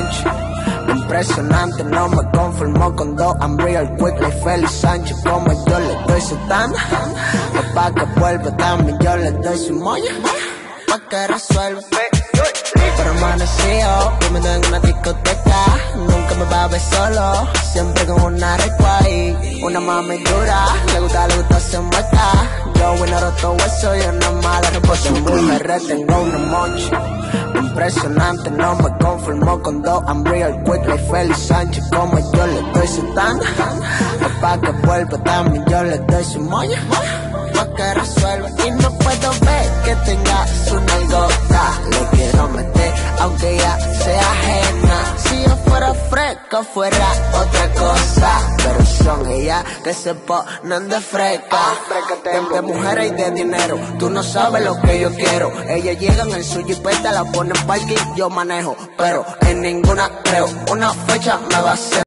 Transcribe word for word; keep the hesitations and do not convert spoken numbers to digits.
noche. Impresionante, no me conformo con dos. I'm real quick like Félix Sánchez. Como yo le doy su tanda, pa' que vuelva también yo le doy su moña, pa' que resuelva. Pero amanecido, durmiendo en una discoteca. Nunca me va a ver solo, siempre con una recuay. Una mami dura, le gusta, le gusta se mueca. Yo bueno roto hueso y una mala reposo. Mujer, tengo una mocha. Impresionante, no me conformo con dos. I'm real quick like Félix Sánchez. Como yo le doy su tanda, pa' que vuelva también yo le doy su moña, pa' que resuelva. Y no puedo ver que tenga su nalgota. Le quiero meter aunque ya sea ajena. Si yo fuera fresca fuera otra cosa, pero son ellas que se ponen de fresca. De mujeres y de dinero, tú no sabes lo que yo quiero. Ellas llegan en su jipeta, la ponen parking, yo manejo, pero en ninguna creo. Una fecha me va a hacer